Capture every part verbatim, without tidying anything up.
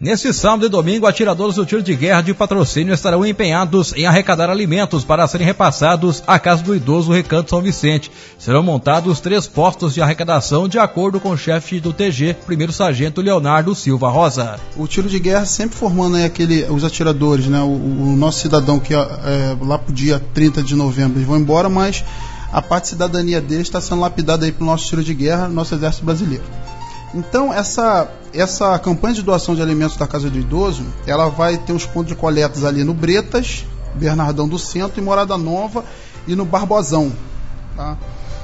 Neste sábado e domingo, atiradores do tiro de guerra de patrocínio estarão empenhados em arrecadar alimentos para serem repassados à Casa do Idoso Recanto São Vicente. Serão montados três postos de arrecadação de acordo com o chefe do T G, primeiro sargento Leonardo Silva Rosa. O tiro de guerra sempre formando aí aquele, os atiradores, né? O, o nosso cidadão que é, lá pro dia trinta de novembro eles vão embora, mas a parte de cidadania deles está sendo lapidada aí pro nosso tiro de guerra, nosso exército brasileiro. Então, essa, essa campanha de doação de alimentos da Casa do Idoso, ela vai ter os pontos de coletas ali no Bretas, Bernardão do Centro, e Morada Nova e no Barbosão. Tá?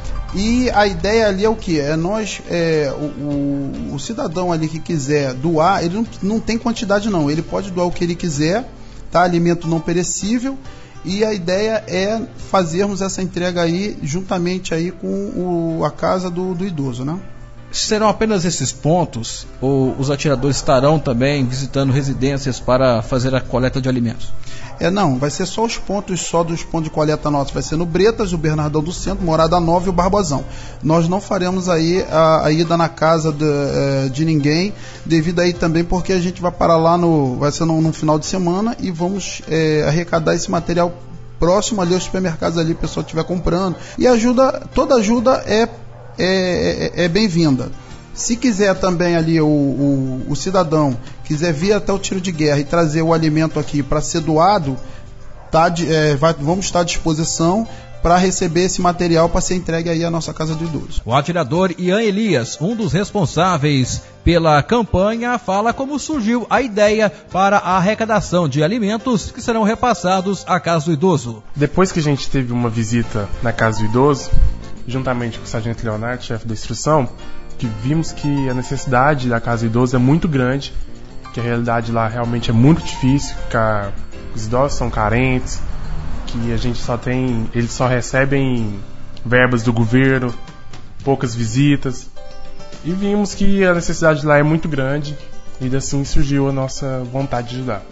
E a ideia ali é o que? É nós, é, o, o, o cidadão ali que quiser doar, ele não, não tem quantidade não, ele pode doar o que ele quiser, tá? Alimento não perecível, e a ideia é fazermos essa entrega aí juntamente aí com o, a Casa do, do Idoso, né? Serão apenas esses pontos ou os atiradores estarão também visitando residências para fazer a coleta de alimentos? É, não, vai ser só os pontos só dos pontos de coleta nossos, vai ser no Bretas, o Bernardão do Centro, Morada Nova e o Barbosão. Nós não faremos aí a, a ida na casa de, de ninguém, devido aí também porque a gente vai parar lá no, vai ser no, no final de semana e vamos é, arrecadar esse material próximo ali aos supermercados ali, o pessoal estiver comprando. E ajuda, toda ajuda é É, é, é bem-vinda. Se quiser também ali o, o, o cidadão quiser vir até o tiro de guerra e trazer o alimento aqui para ser doado, tá, é, vai, vamos estar à disposição para receber esse material para ser entregue aí à nossa Casa do Idoso. O atirador Ian Elias, um dos responsáveis pela campanha, fala como surgiu a ideia para a arrecadação de alimentos que serão repassados à Casa do Idoso. Depois que a gente teve uma visita na Casa do Idoso, juntamente com o sargento Leonardo, chefe da instrução, que vimos que a necessidade da Casa do Idoso é muito grande, que a realidade lá realmente é muito difícil, que a, os idosos são carentes, que a gente só tem, eles só recebem verbas do governo, poucas visitas, e vimos que a necessidade lá é muito grande, e assim surgiu a nossa vontade de ajudar.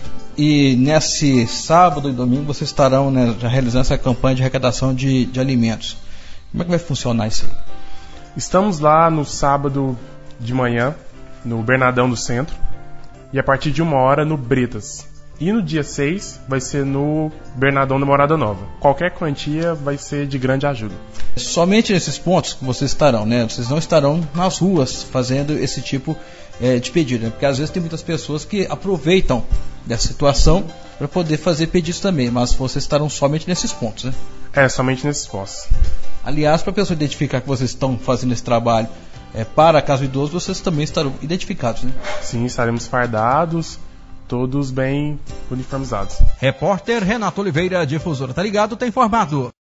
E nesse sábado e domingo vocês estarão, né, já realizando essa campanha de arrecadação de, de alimentos. Como é que vai funcionar isso aí? Estamos lá no sábado de manhã, no Bernardão do Centro, e a partir de uma hora no Bretas. E no dia seis vai ser no Bernardão da Morada Nova. Qualquer quantia vai ser de grande ajuda. Somente nesses pontos que vocês estarão, né? Vocês não estarão nas ruas fazendo esse tipo é, de pedido, né? Porque às vezes tem muitas pessoas que aproveitam dessa situação para poder fazer pedidos também, mas vocês estarão somente nesses pontos, né? É, somente nesses pontos. Aliás, para a pessoa identificar que vocês estão fazendo esse trabalho é, para a Casa do Idoso, vocês também estarão identificados, né? Sim, estaremos fardados, todos bem uniformizados. Repórter Renato Oliveira, Difusora Tá Ligado, tem informado.